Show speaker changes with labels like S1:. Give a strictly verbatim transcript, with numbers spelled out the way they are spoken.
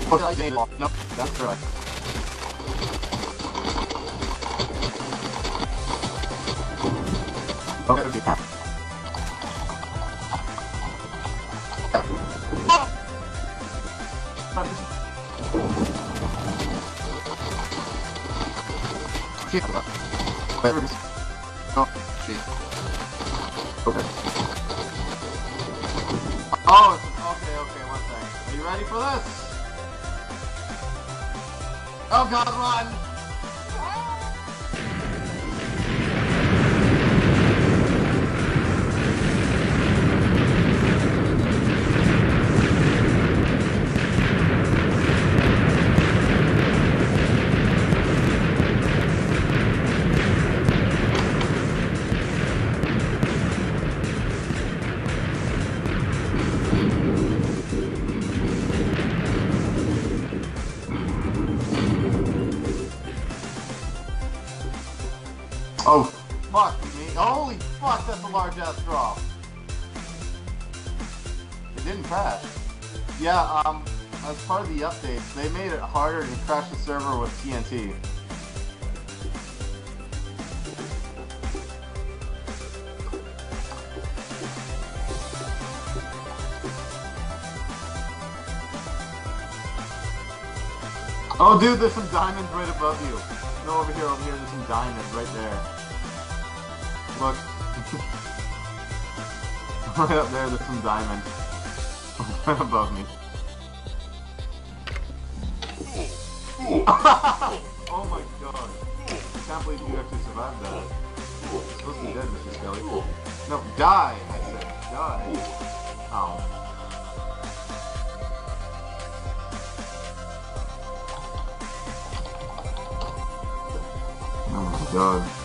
S1: Nope, that's correct. Okay. Oh, shit. Okay. Oh, okay, okay, one second. Are you ready for this? Oh god, run! Oh, fuck me. Holy fuck, that's a large ass drop. It didn't crash. Yeah, um, as part of the updates, they made it harder to crash the server with T N T. Oh, dude, there's some diamonds right above you. No, over here, over here, there's some diamonds right there. Look. Right up there, there's some diamonds. Right above me. Oh my god. I can't believe you actually survived that. You're supposed to be dead, Mister Skelly. No, die! I said, die. Oh. Oh my god.